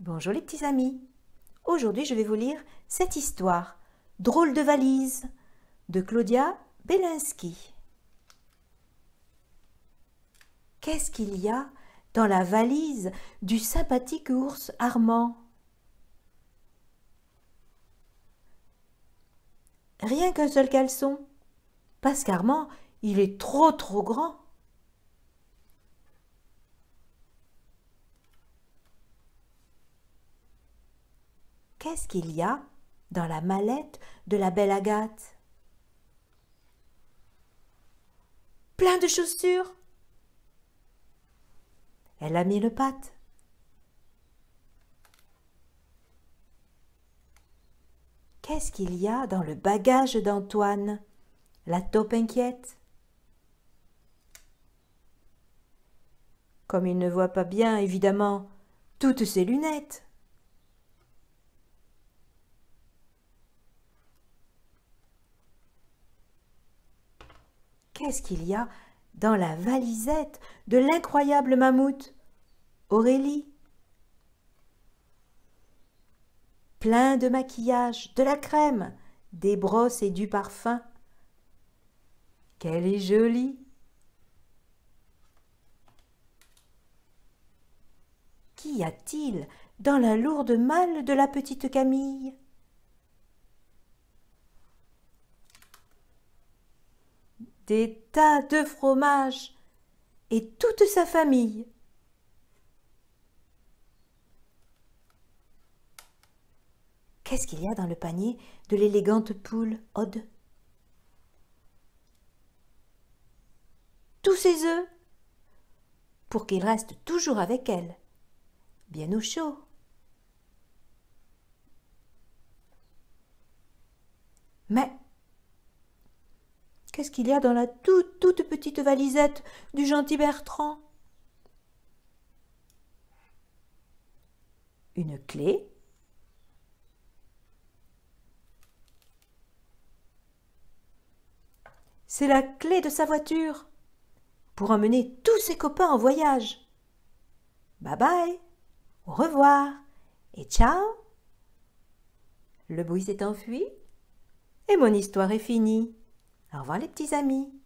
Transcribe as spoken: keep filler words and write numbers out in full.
Bonjour les petits amis. Aujourd'hui, je vais vous lire cette histoire, Drôle de valise, de Claudia Belinsky. Qu'est-ce qu'il y a dans la valise du sympathique ours Armand? Rien qu'un seul caleçon, parce qu'Armand, il est trop trop grand. Qu'est-ce qu'il y a dans la mallette de la belle Agathe? Plein de chaussures. Elle a mis le patte. Qu'est-ce qu'il y a dans le bagage d'Antoine, la taupe inquiète? Comme il ne voit pas bien, évidemment, toutes ses lunettes. Qu'est-ce qu'il y a dans la valisette de l'incroyable mammouth, Aurélie? Plein de maquillage, de la crème, des brosses et du parfum. Qu'elle est jolie! Qu'y a-t-il dans la lourde malle de la petite Camille? Des tas de fromages et toute sa famille. Qu'est-ce qu'il y a dans le panier de l'élégante poule Aude? Tous ses œufs, pour qu'il reste toujours avec elle, bien au chaud. Mais qu'est-ce qu'il y a dans la toute, toute petite valisette du gentil Bertrand? Une clé. C'est la clé de sa voiture pour emmener tous ses copains en voyage. Bye bye, au revoir et ciao. Le bruit s'est enfui et mon histoire est finie. Au revoir les petits amis.